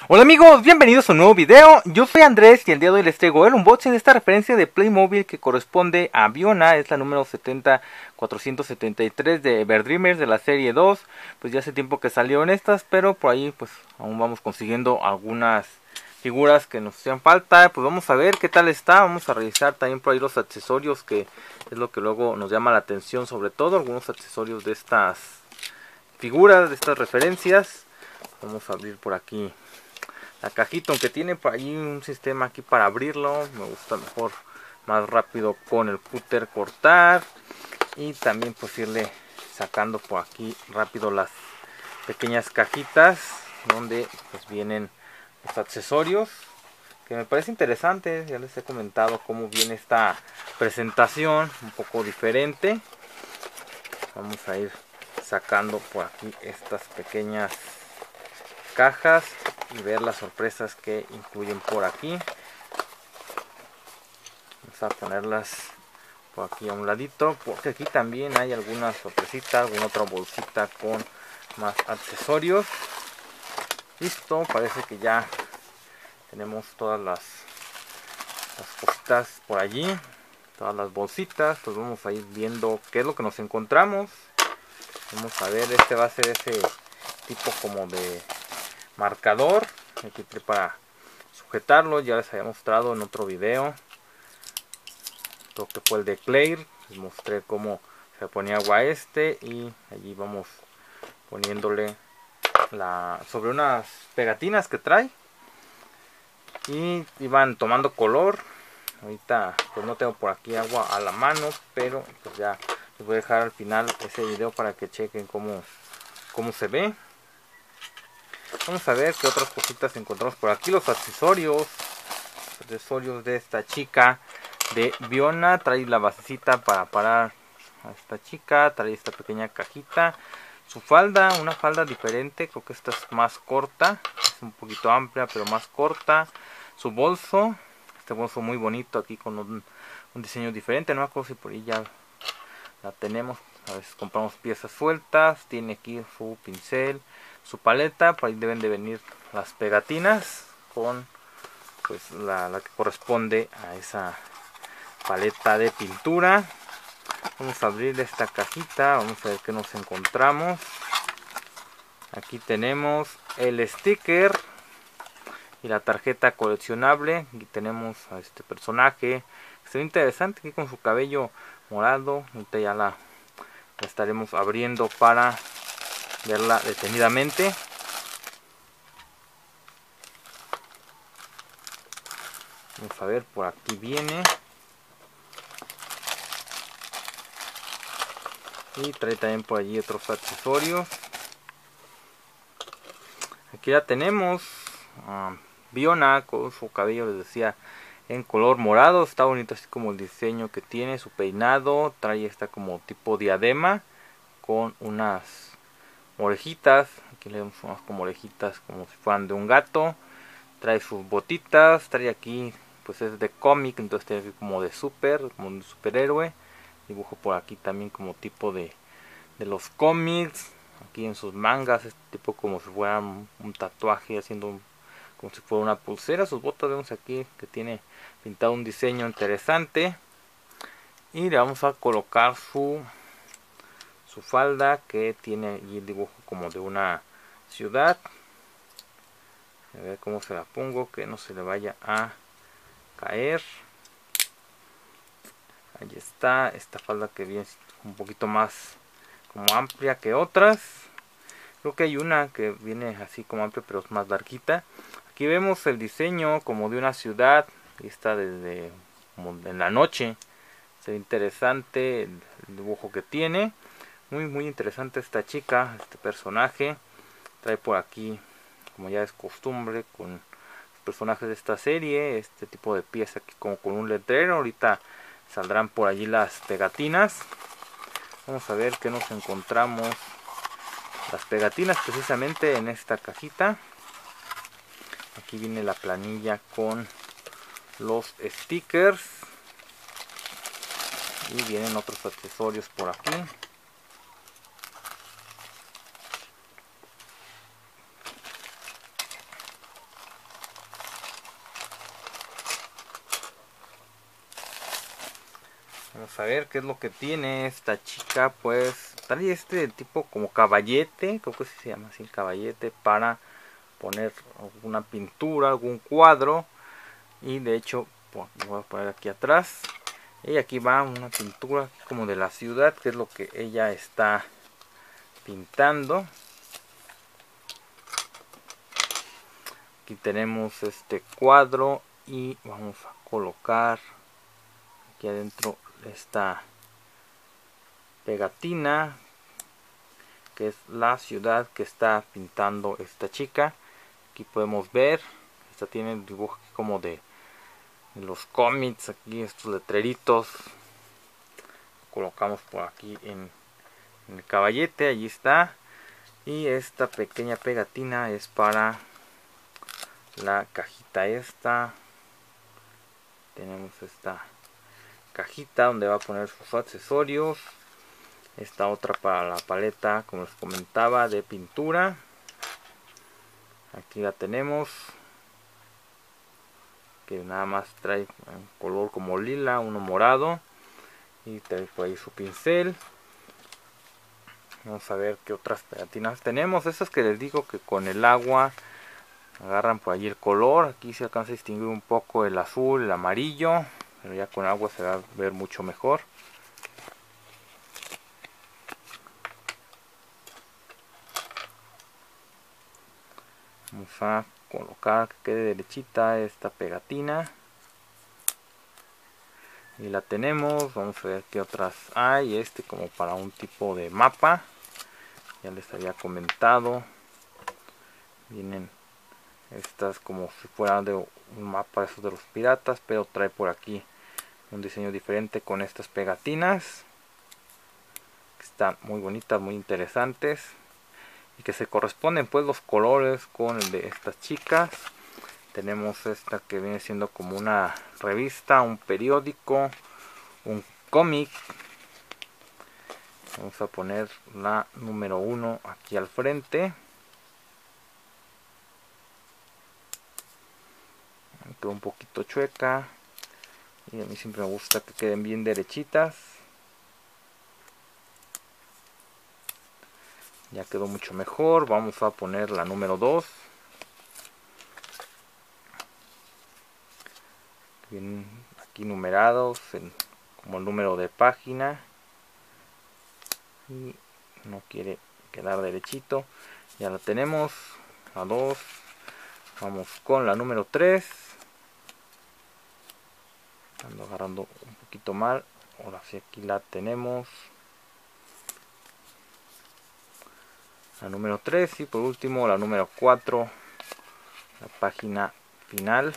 Hola amigos, bienvenidos a un nuevo video. Yo soy Andrés y el día de hoy les traigo el unboxing de esta referencia de Playmobil que corresponde a Biona. Es la número 70473 de Everdreamers de la serie 2. Pues ya hace tiempo que salieron estas, pero por ahí pues aún vamos consiguiendo algunas figuras que nos hacían falta. Pues vamos a ver qué tal está. Vamos a revisar también por ahí los accesorios, que es lo que luego nos llama la atención, sobre todo algunos accesorios de estas figuras, de estas referencias. Vamos a abrir por aquí la cajita, aunque tiene por ahí un sistema aquí para abrirlo. Me gusta mejor, más rápido con el cúter cortar. Y también pues irle sacando por aquí rápido las pequeñas cajitas donde pues vienen los accesorios, que me parece interesante. Ya les he comentado cómo viene esta presentación, un poco diferente. Vamos a ir sacando por aquí estas pequeñas cajas y ver las sorpresas que incluyen por aquí. Vamos a ponerlas por aquí a un ladito, porque aquí también hay alguna sorpresita, alguna otra bolsita con más accesorios. Listo, parece que ya tenemos todas las cositas por allí, todas las bolsitas. Pues vamos a ir viendo qué es lo que nos encontramos. Vamos a ver, este va a ser ese tipo como de marcador aquí para sujetarlo. Ya les había mostrado en otro video, creo que fue el de Claire, les mostré cómo se ponía agua y allí vamos poniéndole sobre unas pegatinas que trae y iban tomando color. Ahorita pues no tengo por aquí agua a la mano, pero pues ya les voy a dejar al final ese video para que chequen cómo se ve. Vamos a ver qué otras cositas encontramos por aquí. Los accesorios de esta chica de Biona. Trae la basecita para parar a esta chica. Trae esta pequeña cajita. Su falda, una falda diferente. Creo que esta es más corta. Es un poquito amplia, pero más corta. Su bolso. Este bolso muy bonito aquí con un diseño diferente. No me acuerdo si por ahí ya la tenemos. A veces compramos piezas sueltas. Tiene aquí su pincel, su paleta. Por ahí deben de venir las pegatinas con pues la que corresponde a esa paleta de pintura. Vamos a abrir esta cajita, vamos a ver qué nos encontramos. Aquí tenemos el sticker y la tarjeta coleccionable. Aquí tenemos a este personaje, se ve interesante aquí con su cabello morado. Ahorita ya la estaremos abriendo para verla detenidamente. Vamos a ver, por aquí viene. Y trae también por allí otros accesorios. Aquí ya tenemos Biona con su cabello, les decía, en color morado. Está bonito así como el diseño que tiene, su peinado. Trae esta como tipo diadema con unas orejitas. Aquí le vemos unas como orejitas como si fueran de un gato. Trae sus botitas. Trae aquí, pues es de cómic, entonces tiene como de como un superhéroe. Dibujo por aquí también como tipo de los cómics. Aquí en sus mangas, este tipo como si fuera un tatuaje, haciendo como si fuera una pulsera. Sus botas vemos aquí que tiene pintado un diseño interesante. Y le vamos a colocar su falda, que tiene allí el dibujo como de una ciudad. A ver cómo se la pongo, que no se le vaya a caer. Ahí está, esta falda que viene un poquito más como amplia que otras. Creo que hay una que viene así como amplia, pero es más larguita. Aquí vemos el diseño como de una ciudad. Y está desde como en la noche. Se ve interesante el dibujo que tiene. Muy interesante esta chica, este personaje. Trae por aquí, como ya es costumbre con los personajes de esta serie, este tipo de pieza aquí como con un letrero. Ahorita saldrán por allí las pegatinas. Vamos a ver qué nos encontramos. Las pegatinas precisamente en esta cajita. Aquí viene la planilla con los stickers. Y vienen otros accesorios por aquí. Vamos a ver qué es lo que tiene esta chica. Pues trae este tipo como caballete, creo que se llama así, caballete, para poner alguna pintura, algún cuadro. Y de hecho, pues, lo voy a poner aquí atrás. Y aquí va una pintura como de la ciudad, que es lo que ella está pintando. Aquí tenemos este cuadro y vamos a colocar aquí adentro esta pegatina, que es la ciudad que está pintando esta chica. Aquí podemos ver, esta tiene el dibujo como de los cómics, aquí estos letreritos. Colocamos por aquí en el caballete, allí está. Y esta pequeña pegatina es para la cajita esta. Tenemos esta cajita donde va a poner sus accesorios. Esta otra para la paleta, como les comentaba, de pintura. Aquí la tenemos, que nada más trae un color como lila, uno morado. Y trae por ahí su pincel. Vamos a ver qué otras pegatinas tenemos. Estas que les digo que con el agua agarran por allí el color. Aquí se alcanza a distinguir un poco el azul, el amarillo, pero ya con agua se va a ver mucho mejor. Vamos a colocar que quede derechita esta pegatina. Y la tenemos. Vamos a ver qué otras hay. Este como para un tipo de mapa. Ya les había comentado. Vienen estas como si fueran de un mapa esos de los piratas, pero trae por aquí un diseño diferente con estas pegatinas. Están muy bonitas, muy interesantes. Y que se corresponden pues los colores con el de estas chicas. Tenemos esta que viene siendo como una revista, un periódico, un cómic. Vamos a poner la número 1 aquí al frente. Quedó un poquito chueca. Y a mí siempre me gusta que queden bien derechitas. Ya quedó mucho mejor. Vamos a poner la número 2. Bien, aquí numerados como el número de página. Y no quiere quedar derechito. Ya la tenemos. La 2. Vamos con la número 3. Ando agarrando un poquito mal. Ahora sí, aquí la tenemos. La número 3 y por último la número 4. La página final.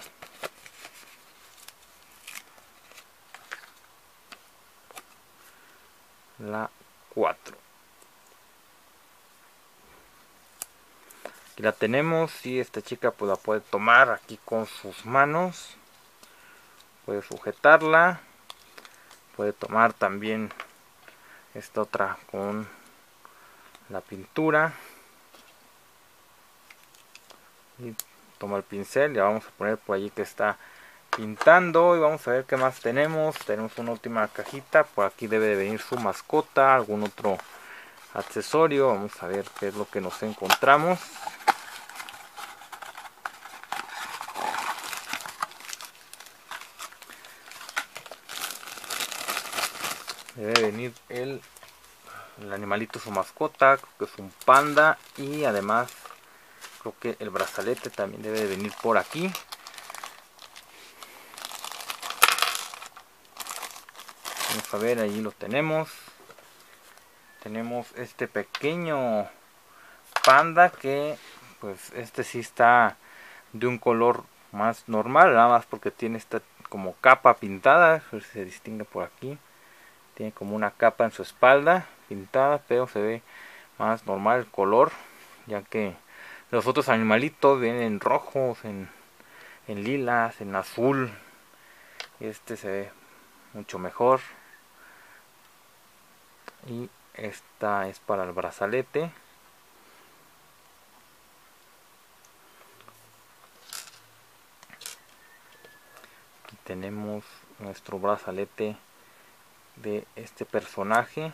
La 4. Aquí la tenemos y esta chica pues la puede tomar aquí con sus manos. Puede sujetarla. Puede tomar también esta otra con la pintura. Y toma el pincel. Ya vamos a poner por allí que está pintando. Y vamos a ver qué más tenemos. Tenemos una última cajita. Por aquí debe de venir su mascota. Algún otro accesorio. Vamos a ver qué es lo que nos encontramos. Debe venir el animalito, su mascota, creo que es un panda. Y además creo que el brazalete también debe de venir por aquí. Vamos a ver, allí lo tenemos. Tenemos este pequeño panda que pues este sí está de un color más normal, nada más porque tiene esta como capa pintada, se distingue por aquí. Tiene como una capa en su espalda pintada, pero se ve más normal el color, ya que los otros animalitos vienen rojos, en lilas, en azul. Este se ve mucho mejor. Y esta es para el brazalete. Aquí tenemos nuestro brazalete de este personaje,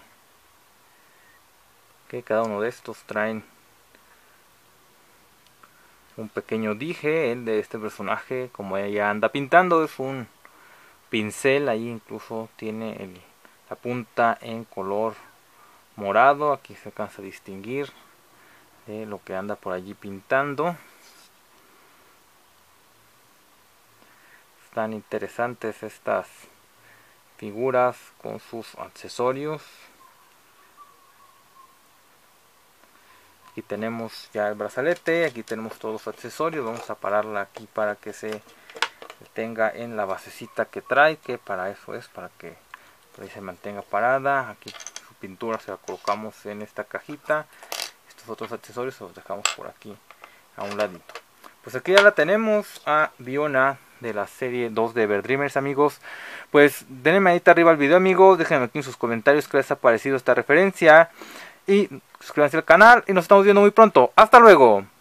que cada uno de estos traen un pequeño dije. El de este personaje, como ella anda pintando, es un pincel. Ahí incluso tiene la punta en color morado. Aquí se alcanza a distinguir de lo que anda por allí pintando. Están interesantes estas figuras con sus accesorios. Aquí tenemos ya el brazalete, aquí tenemos todos los accesorios. Vamos a pararla aquí para que se detenga en la basecita que trae, que para eso es, para que por ahí se mantenga parada. Aquí su pintura se la colocamos en esta cajita. Estos otros accesorios los dejamos por aquí a un ladito. Pues aquí ya la tenemos a Biona de la serie 2 de Everdreamers, amigos. Pues denle manita arriba al video, amigos. Déjenme aquí en sus comentarios qué les ha parecido esta referencia. Y suscríbanse al canal y nos estamos viendo muy pronto. ¡Hasta luego!